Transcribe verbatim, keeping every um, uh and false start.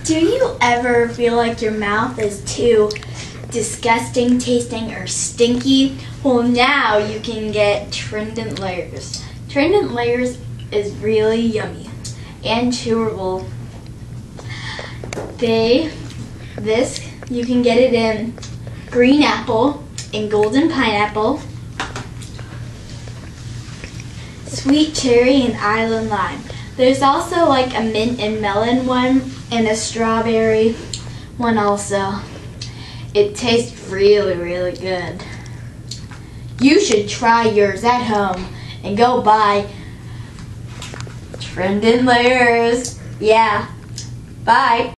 Do you ever feel like your mouth is too disgusting tasting or stinky? Well, now you can get Trendent Layers. Trendent Layers is really yummy and chewable. They, this, you can get it in green apple and golden pineapple, sweet cherry and island lime. There's also like a mint and melon one and a strawberry one also. It tastes really, really good. You should try yours at home and go buy Trendent Layers. Yeah. Bye.